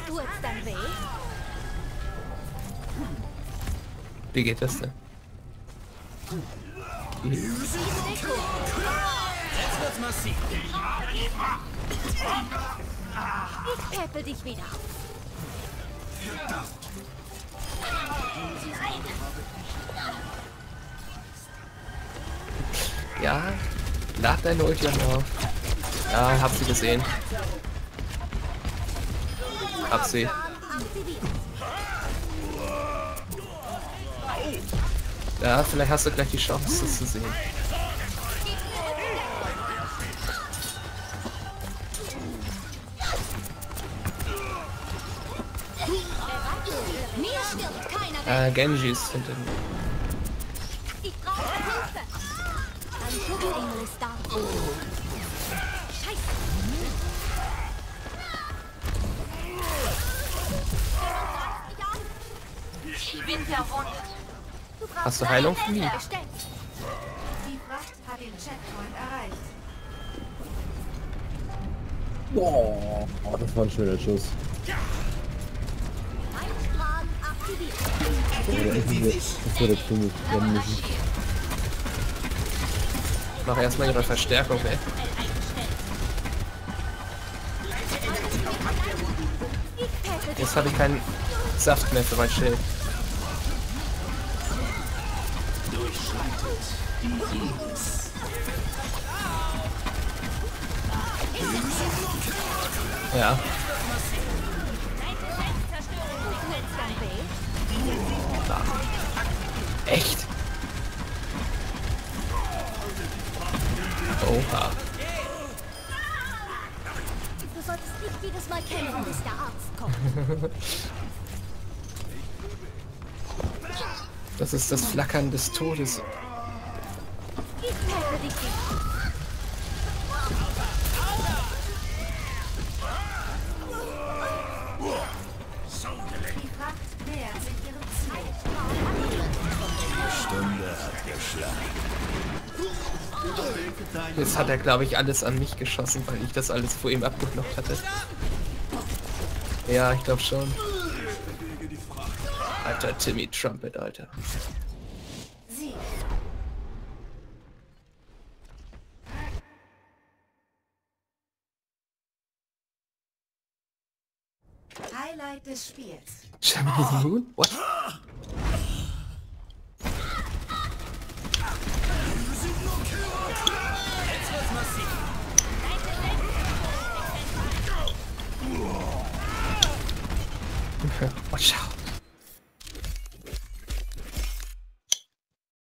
Tut's dann weh? Wie geht das denn? Jetzt wird's massiv. Ich peppel dich wieder. Ja, lad deine Ulti auf. Ja, hab sie gesehen. Hab sie. Ja, vielleicht hast du gleich die Chance, das zu sehen. Genji ist hinter mir. Ich brauche Hilfe. Ein Schutzengel ist da. Scheiße. Ich bin verwundet. Hast du Heilung für mich? Die Fracht hat den Checkpoint erreicht. Boah, das war ein schöner Schuss. Einstrahl aktiviert. Das wurde ziemlich müssen. Mach erstmal ihre Verstärkung weg. Jetzt habe ich keinen Saft mehr für mein Schild. Ja. Da. Echt? Oha. Du solltest nicht jedes Mal kämpfen, bis der Arzt kommt. Das ist das Flackern des Todes. Ich peppel dich wieder. Die Fracht nähert sich ihrem Ziel. Stunde hat geschlagen. Jetzt hat er, glaube ich, alles an mich geschossen, weil ich das alles vor ihm abgeblockt hatte. Ja, ich glaube schon. Alter, Timmy Trumpet, Alter. Sieg. Highlight des Spiels. Shaman Moon? What? Jetzt wird's massiv. Watch out.